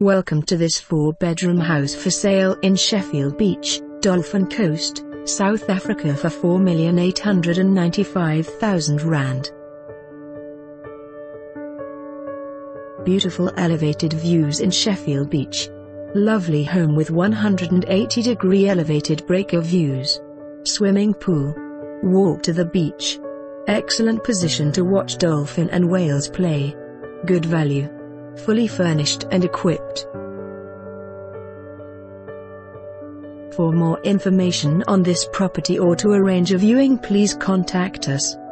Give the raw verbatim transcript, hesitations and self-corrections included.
Welcome to this four-bedroom house for sale in Sheffield Beach, Dolphin Coast, South Africa for four million eight hundred ninety-five thousand rand. Beautiful elevated views in Sheffield Beach. Lovely home with one hundred eighty degree elevated breaker views. Swimming pool. Walk to the beach. Excellent position to watch dolphin and whales play. Good value. Fully furnished and equipped. For more information on this property or to arrange a viewing, please contact us.